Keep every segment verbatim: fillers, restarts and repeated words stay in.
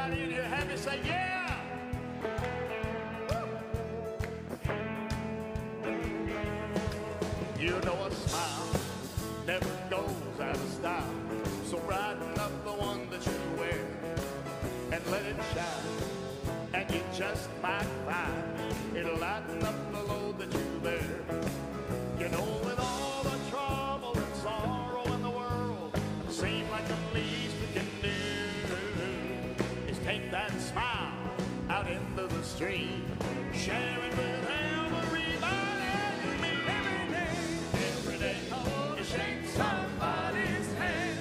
Everybody in here happy, say yeah. You know a smile never goes out of style, so brighten up the one that you wear and let it shine, and you just might find it'll lighten up the load that you bear. You know, with all the trouble and sorrow in the world, it seems like the least we can do is take that smile out into the street, share it with everybody you meet. Every day, every day, I want to shake somebody's hand.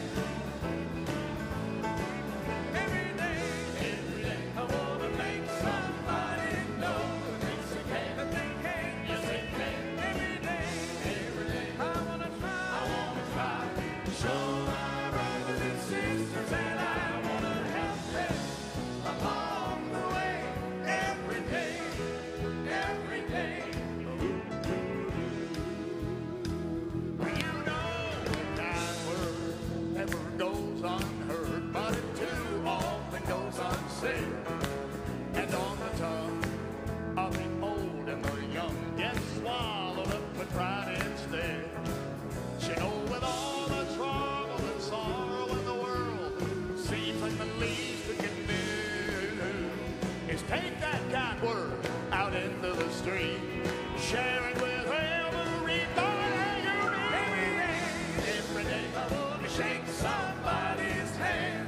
Every day, every day, I want to make somebody know that they can, that they can, yes they can. Every day, every day, I want to try, I want to try to show my brothers and sisters that I want to help them along the way. Every day, every day. You know the kind word never goes unheard, but it too often goes unsaid. And on the tongue of the old and the young gets swallowed up with pride instead. You know, with all the trouble and sorrow in the world, seems like the least we can do is take that kind word out into the street, share it with everybody you meet. Every day, every day, I want to shake somebody's hand.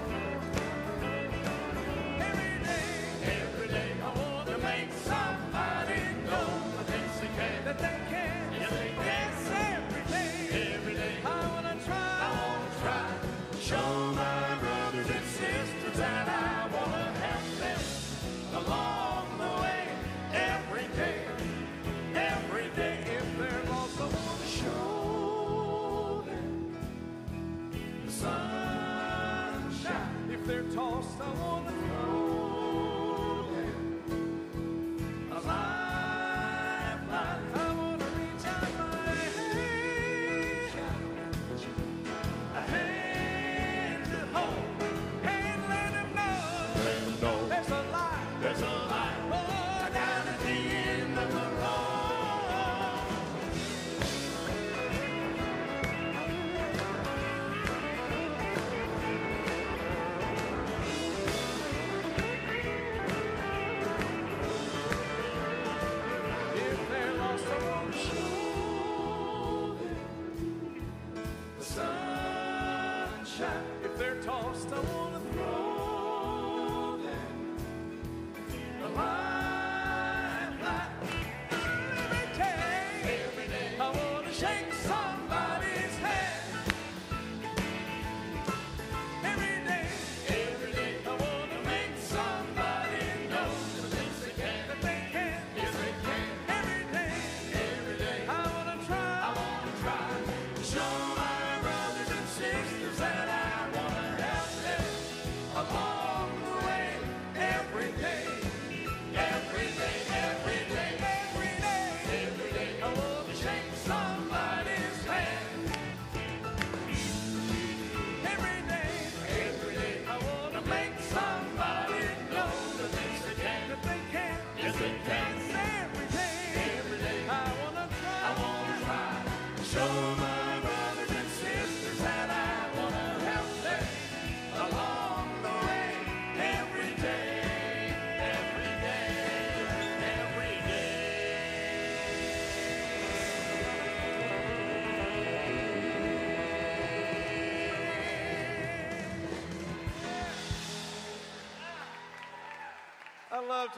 Every day, every day, I want to make somebody know that they can, that they can, yes they can. Yes, every day, every day, I want to try, I want to try to show my brothers and sisters that I want to help them along the way. Every day, every day, if they're lost, I want to show them the sunshine. If they're tossed, I want to throw them a lifeline. I want to reach out my hand, a hand to hold, and let them know, let them know there's a light, there's a light, oh, down at the end of the road. If they're lost, I want to show them the sunshine. If they're tossed, I want to throw them the limelight. Every day, every day, I want to shake somebody's hand. Every day, every day, I want to make somebody know that they can, that they can, yes they can. Every day, every day, I want to try, I want to try to show my brothers and sisters that I want to help them along the way. Every day, every day, every day, every day, every day, I want to shake somebody's hand. Every day, every day, I want to make somebody know that they can, that they can, yes they can. Every day, every day, I want to try, I want to try to show my brothers and sisters that I want to help them along the way. Every day, every day, every day. I love